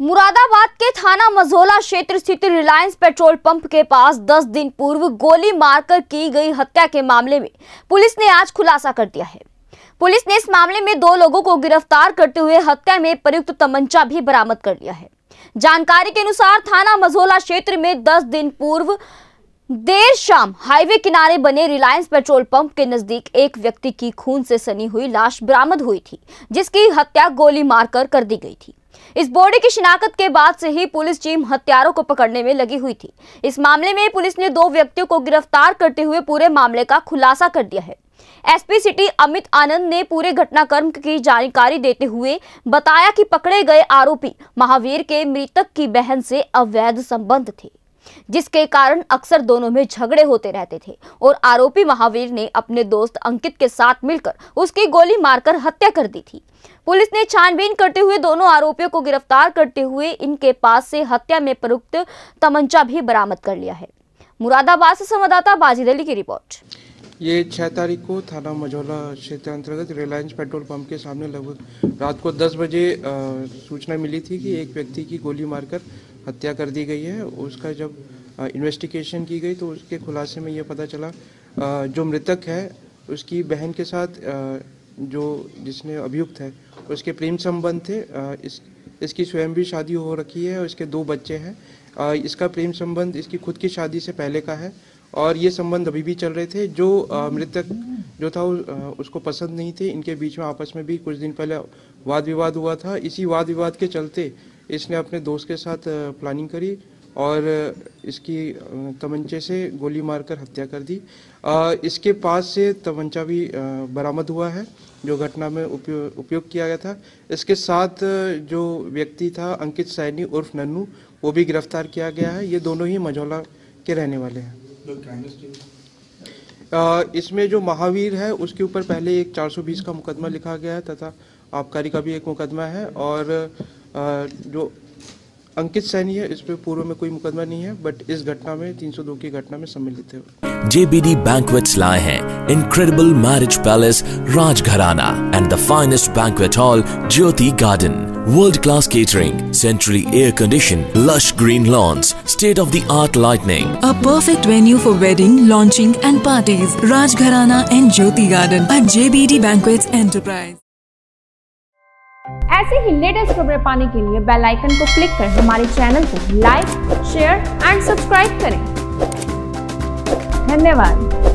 मुरादाबाद के थाना मझौला क्षेत्र स्थित रिलायंस पेट्रोल पंप के पास 10 दिन पूर्व गोली मारकर की गई हत्या के मामले में पुलिस ने आज खुलासा कर दिया है। पुलिस ने इस मामले में 2 लोगों को गिरफ्तार करते हुए हत्या में प्रयुक्त तमंचा भी बरामद कर लिया है। जानकारी के अनुसार थाना मझौला क्षेत्र में 10 दिन पूर्व देर शाम हाईवे किनारे बने रिलायंस पेट्रोल पंप के नजदीक एक व्यक्ति की खून से सनी हुई लाश बरामद हुई थी, जिसकी हत्या गोली मारकर कर दी गई थी। इस बॉडी की शिनाख्त के बाद से ही पुलिस टीम हत्यारों को पकड़ने में लगी हुई थी। इस मामले में पुलिस ने 2 व्यक्तियों को गिरफ्तार करते हुए पूरे मामले का खुलासा कर दिया है। एसपी सिटी अमित आनंद ने पूरे घटनाक्रम की जानकारी देते हुए बताया कि पकड़े गए आरोपी महावीर के मृतक की बहन से अवैध संबंध थे, जिसके कारण अक्सर दोनों में झगड़े होते रहते थे और आरोपी महावीर ने अपने दोस्त अंकित के साथ मिलकर उसकी गोली मारकर हत्या कर दी थी। पुलिस ने छानबीन करते हुए दोनों आरोपियों को गिरफ्तार करते हुए इनके पास से हत्या में प्रयुक्त तमंचा भी बरामद कर लिया है। मुरादाबाद से संवाददाता बाजिद अली की रिपोर्ट। ये 6 तारीख को थाना मझौला क्षेत्र अंतर्गत रिलायंस पेट्रोल पंप के सामने लगभग रात को 10 बजे सूचना मिली थी कि एक व्यक्ति की गोली मारकर हत्या कर दी गई है। उसका जब इन्वेस्टिगेशन की गई तो उसके खुलासे में ये पता चला जो मृतक है उसकी बहन के साथ जो जिसने अभियुक्त है उसके प्रेम संबंध थे। इसकी स्वयं भी शादी हो रखी है और इसके 2 बच्चे हैं। इसका प्रेम संबंध इसकी खुद की शादी से पहले का है और ये संबंध अभी भी चल रहे थे। जो मृतक जो था उसको पसंद नहीं थे। इनके बीच में आपस में भी कुछ दिन पहले वाद विवाद हुआ था। इसी वाद विवाद के चलते इसने अपने दोस्त के साथ प्लानिंग करी और इसकी तमंचे से गोली मारकर हत्या कर दी। इसके पास से तमंचा भी बरामद हुआ है जो घटना में उपयोग किया गया था। इसके साथ जो व्यक्ति था अंकित सैनी उर्फ नन्नू, वो भी गिरफ्तार किया गया है। ये दोनों ही मझौला के रहने वाले हैं। इसमें जो महावीर है उसके ऊपर पहले एक 420 का मुकदमा लिखा गया है तथा आबकारी का भी एक मुकदमा है और जो अंकित सैनी है इस पे पूर्व में कोई मुकदमा नहीं है, बट इस घटना में 302 की घटना में सम्मिलित है। JBD Banquets लाए हैं incredible marriage palace Rajgharana and the finest banquet hall Jyoti Garden. World-class catering, centrally air-conditioned, lush green lawns, state-of-the-art lighting. A perfect venue for wedding, launching and parties. Rajgharana and Jyoti Garden at JBD Banquets Enterprise. ऐसे ही latest खबरें पाने के लिए bell icon को click कर हमारे channel को like, share and subscribe करें। धन्यवाद।